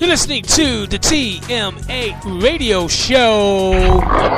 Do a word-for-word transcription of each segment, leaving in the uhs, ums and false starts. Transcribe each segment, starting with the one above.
You're listening to the T M A Radio Show.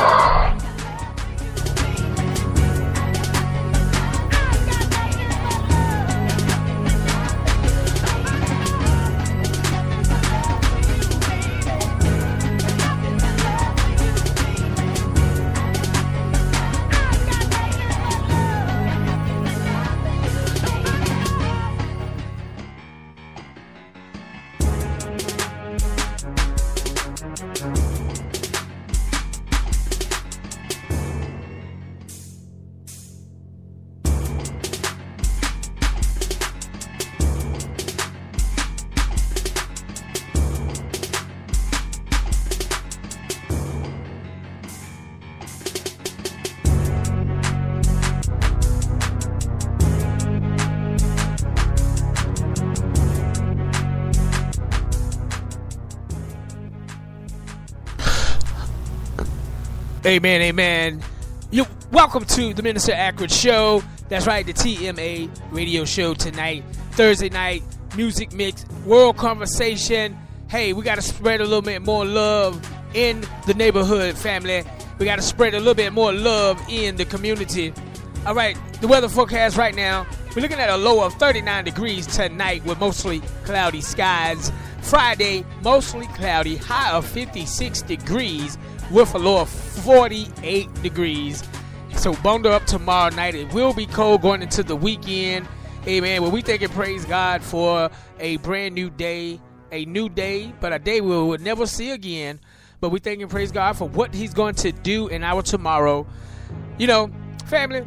Amen, amen. You welcome to the Minister Accurate Show. That's right, the T M A Radio Show tonight. Thursday night music mix, world conversation. Hey, we got to spread a little bit more love in the neighborhood, family. We got to spread a little bit more love in the community. All right, the weather forecast right now. We're looking at a low of thirty-nine degrees tonight with mostly cloudy skies. Friday, mostly cloudy, high of fifty-six degrees with a low of forty-eight degrees. So bundle up tomorrow night. It will be cold going into the weekend. Amen. Well, we thank and praise God for a brand new day, a new day, but a day we will never see again. But we thank and praise God for what he's going to do in our tomorrow. You know, family,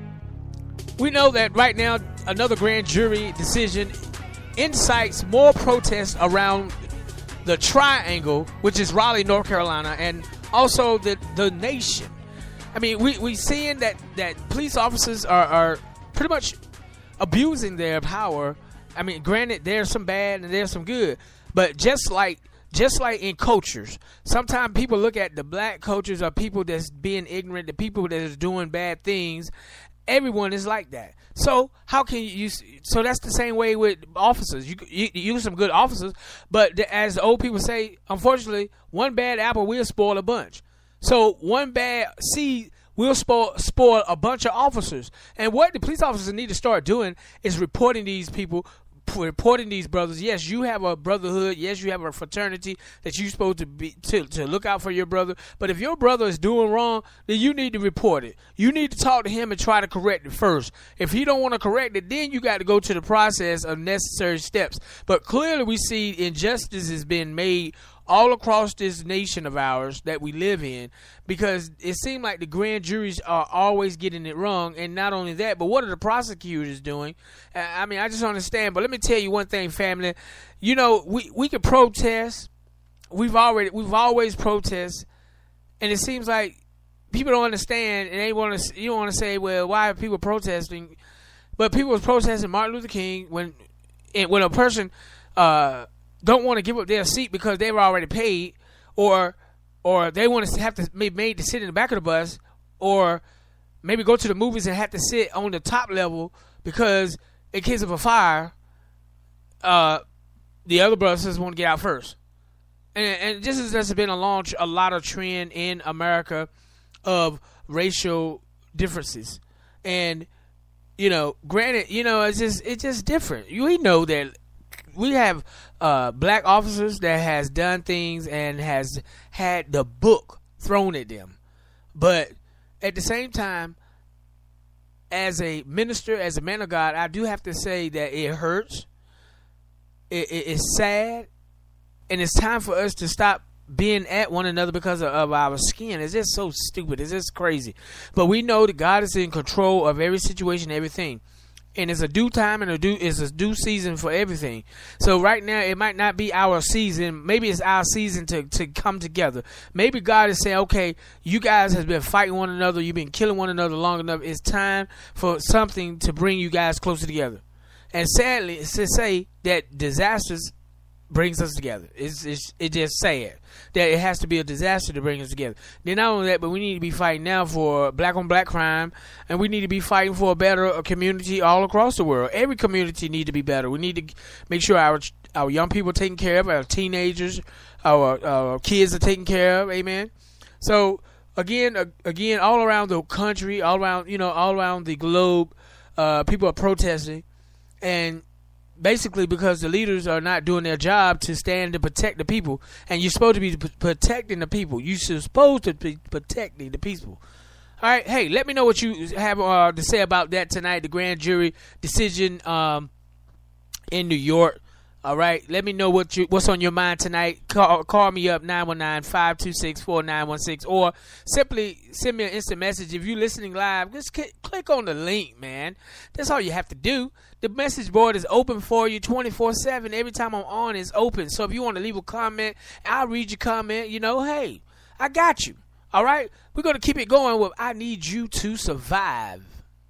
we know that right now another grand jury decision incites more protests around the triangle, which is Raleigh, North Carolina, and also the the nation. I mean, we we seeing that that police officers are, are pretty much abusing their power. I mean, granted, there's some bad and there's some good, but just like just like in cultures, sometimes people look at the black cultures are people that's being ignorant, the people that is doing bad things. Everyone is like that. So how can you use? So that's the same way with officers. You, you, you use some good officers, but the, as the old people say, unfortunately, one bad apple will spoil a bunch. So one bad seed will spoil spoil a bunch of officers. And what the police officers need to start doing is reporting these people, reporting these brothers. Yes, you have a brotherhood. Yes, you have a fraternity that you're supposed to be to, to look out for your brother. But if your brother is doing wrong, then you need to report it. You need to talk to him and try to correct it first. If he don't want to correct it, then you got to go to the process of necessary steps. But clearly we see injustice has been made all across this nation of ours that we live in, because it seems like the grand juries are always getting it wrong. And not only that, but what are the prosecutors doing? I mean, I just don't understand. But let me tell you one thing, family. You know, we, we can protest. We've already we've always protest, and it seems like people don't understand, and they want to. You don't want to say, well, why are people protesting? But people was protesting Martin Luther King when, when a person uh, don't want to give up their seat because they were already paid, or or they want to have to be made to sit in the back of the bus, or maybe go to the movies and have to sit on the top level because in case of a fire, uh, the other brothers want to get out first. And, and this has just been a long, a lot of trend in America of racial differences. And, you know, granted, you know, it's just it's just different. You we know that we have uh, black officers that has done things and has had the book thrown at them. But at the same time, as a minister, as a man of God, I do have to say that it hurts. It, it, it's sad. And it's time for us to stop being at one another because of, of our skin. It's just so stupid. It's just crazy. But we know that God is in control of every situation, everything. And it's a due time and a due it's a due season for everything. So right now it might not be our season. Maybe it's our season to, to come together. Maybe God is saying, okay, you guys have been fighting one another. You've been killing one another long enough. It's time for something to bring you guys closer together. And sadly, it's to say that disasters brings us together. It's, it's it just sad that it has to be a disaster to bring us together. Then not only that, but we need to be fighting now for black on black crime, and we need to be fighting for a better community all across the world. Every community need to be better. We need to make sure our our young people are taken care of, our teenagers, our, our kids are taken care of. Amen. So again, uh, again, all around the country, all around you know, all around the globe, uh, people are protesting, and basically because the leaders are not doing their job to stand to protect the people. And you're supposed to be p- protecting the people. You're supposed to be protecting the people. All right. Hey, let me know what you have uh, to say about that tonight. The grand jury decision um, in New York. All right. Let me know what you what's on your mind tonight. Call, call me up nine one nine, five two six, four nine one six, or simply send me an instant message. If you're listening live, just c- click on the link, man. That's all you have to do. The message board is open for you twenty-four seven. Every time I'm on, it's open. So if you want to leave a comment, I'll read your comment. You know, hey, I got you. All right? We're going to keep it going with I Need You to Survive.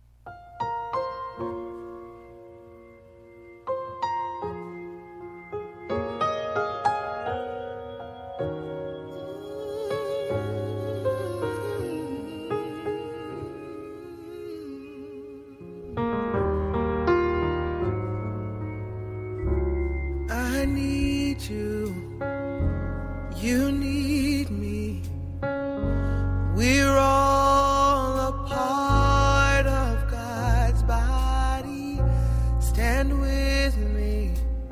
I need you, you need me, we're all a part of God's body. Stand with me,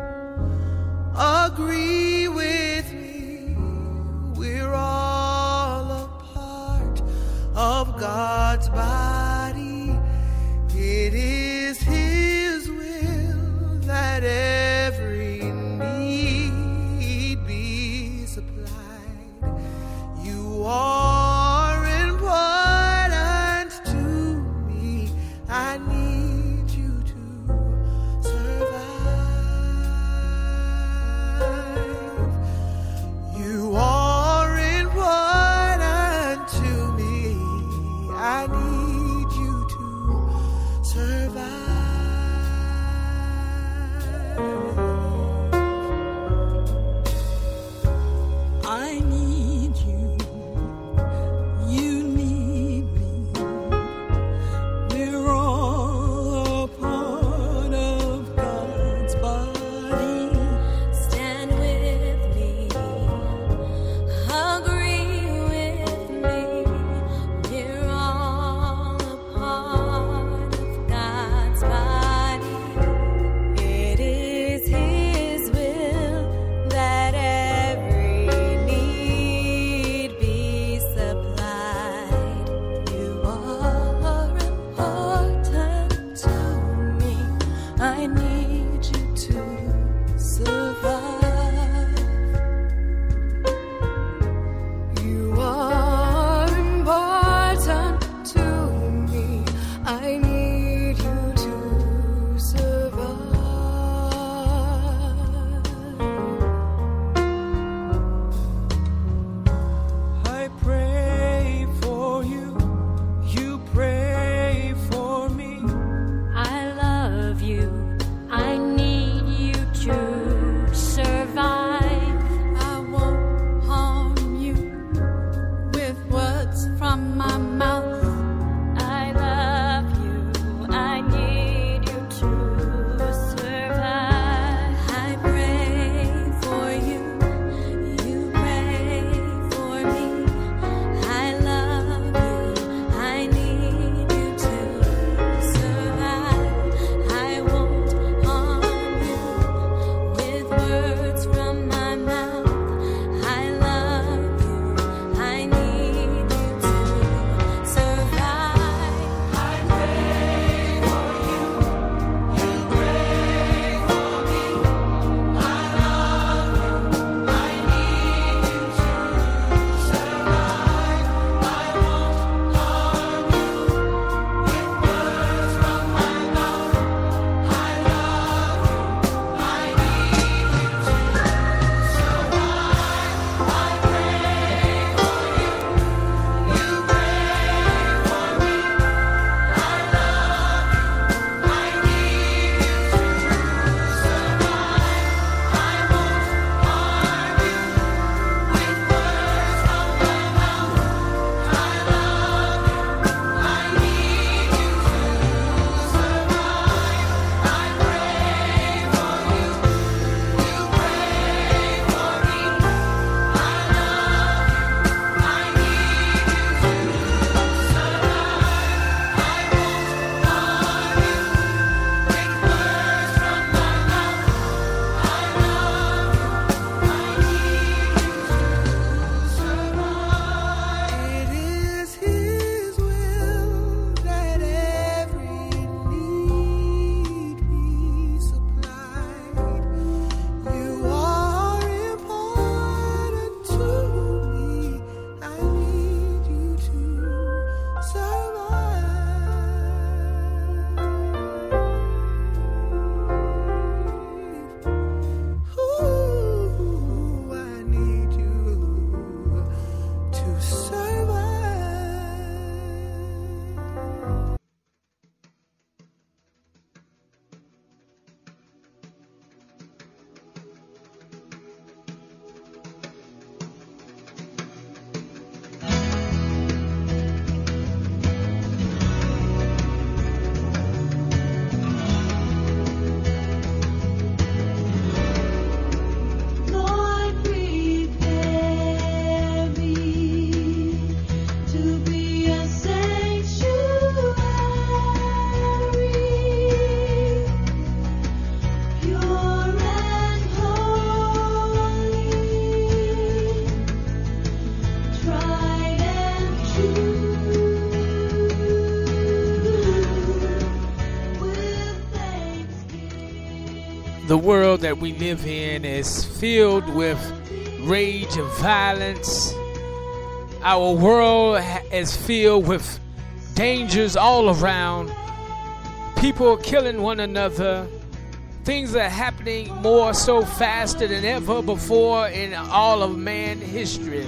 agree with me, we're all a part of God's body. It is His will that every are important to me. I need you to survive. You are important to me. I need you to survive. I need you. You need me. We're all a part of God's body. Stand with me, agree with me. We're all a part of God's body. It is His will that every need the world that we live in is filled with rage and violence. Our world is filled with dangers all around. People are killing one another. Things are happening more so faster than ever before in all of man history.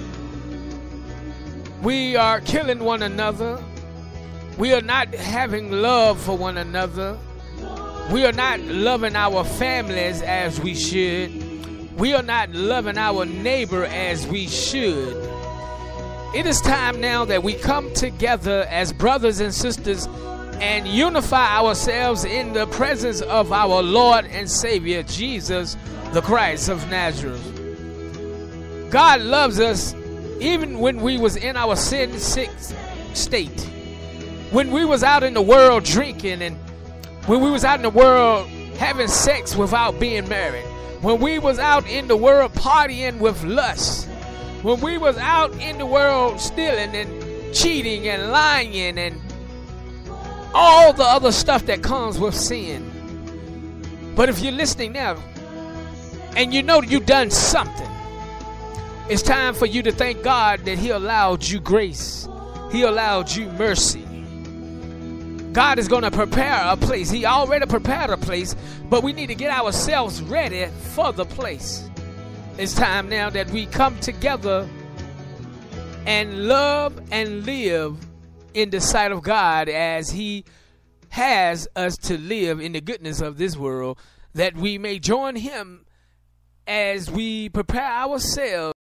We are killing one another. We are not having love for one another. We are not loving our families as we should. We are not loving our neighbor as we should. It is time now that we come together as brothers and sisters and unify ourselves in the presence of our Lord and Savior, Jesus, the Christ of Nazareth. God loves us even when we was in our sin-sick state. When we was out in the world drinking, and when we was out in the world having sex without being married. When we was out in the world partying with lust. When we was out in the world stealing and cheating and lying and all the other stuff that comes with sin. But if you're listening now and you know you've done something, it's time for you to thank God that He allowed you grace. He allowed you mercy. God is going to prepare a place. He already prepared a place, but we need to get ourselves ready for the place. It's time now that we come together and love and live in the sight of God as He has us to live in the goodness of this world, that we may join Him as we prepare ourselves